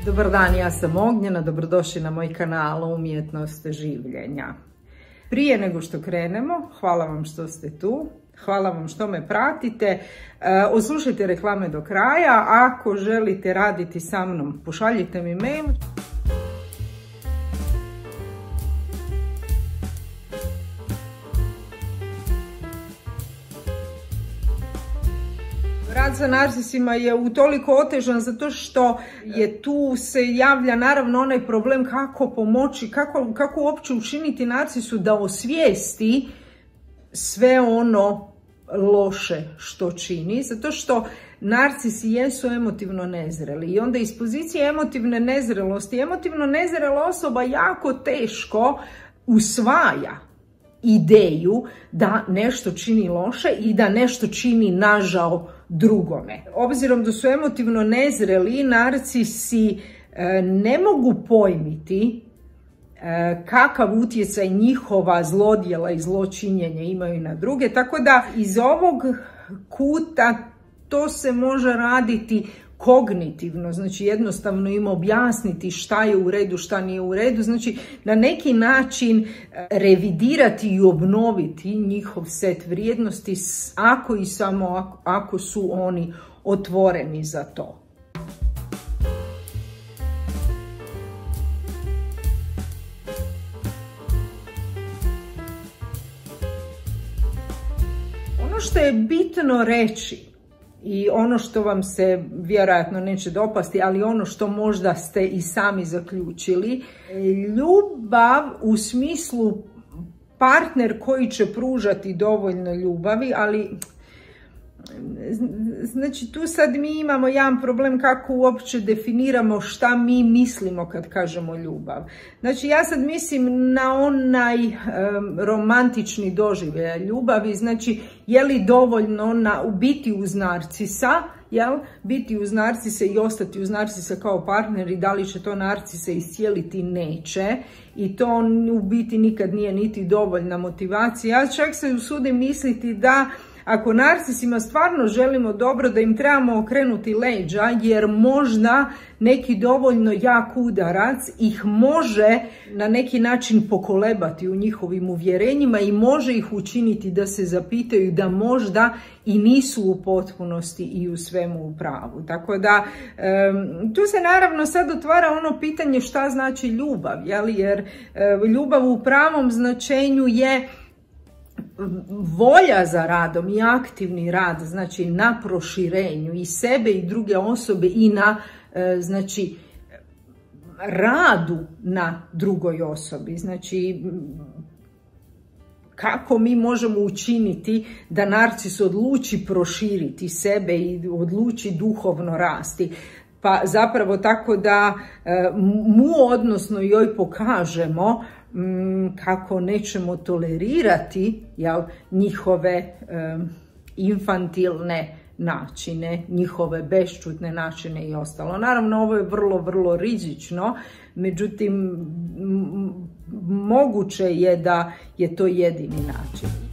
Dobar dan, ja sam Ognjena, dobrodošli na moj kanal Umjetnost življenja. Prije nego što krenemo, hvala vam što ste tu, hvala vam što me pratite, oslušajte reklame do kraja, ako želite raditi sa mnom, pošaljite mi mail. Rad sa narcisima je utoliko otežan zato što je tu se javlja naravno onaj problem kako pomoći, kako uopće učiniti narcisu da osvijesti sve ono loše što čini, zato što narcisi jesu emotivno nezreli i onda iz pozicije emotivne nezrelosti, emotivno nezrela osoba jako teško usvaja ideju da nešto čini loše i da nešto čini nažao drugome. Obzirom da su emotivno nezreli, narcisi ne mogu pojmiti kakav utjecaj njihova zlodjela i zločinjenja imaju na druge, tako da iz ovog kuta to se može raditi kognitivno, znači jednostavno im objasniti šta je u redu, šta nije u redu, znači na neki način revidirati i obnoviti njihov set vrijednosti ako i samo ako su oni otvoreni za to. Ono što je bitno reći i ono što vam se vjerojatno neće dopasti, ali ono što možda ste i sami zaključili, ljubav u smislu partner koji će pružati dovoljno ljubavi, ali znači tu sad mi imamo jedan problem kako uopće definiramo šta mi mislimo kad kažemo ljubav. Znači ja sad mislim na onaj romantični doživljaj ljubavi, znači je li dovoljno biti uz narcisa, biti uz narcisa i ostati uz narcisa kao partner i da li će to narcisa iscijeliti, neće. I to u biti nikad nije niti dovoljna motivacija. Ja čak se usudim misliti da ako narcisima stvarno želimo dobro, da im trebamo okrenuti leđa, jer možda neki dovoljno jak udarac ih može na neki način pokolebati u njihovim uvjerenjima i može ih učiniti da se zapitaju da možda i nisu u potpunosti i u svemu u pravu. Tako da tu se naravno sad otvara ono pitanje šta znači ljubav, jer ljubav u pravom značenju je volja za radom i aktivni rad, znači na proširenju i sebe i druge osobe i na znači radu na drugoj osobi. Znači kako mi možemo učiniti da narcis odluči proširiti sebe i odluči duhovno rasti. Pa zapravo tako da mu, odnosno joj, pokažemo kako nećemo tolerirati njihove infantilne načine, njihove bešćutne načine i ostalo. Naravno, ovo je vrlo, vrlo rizično, međutim, moguće je da je to jedini način.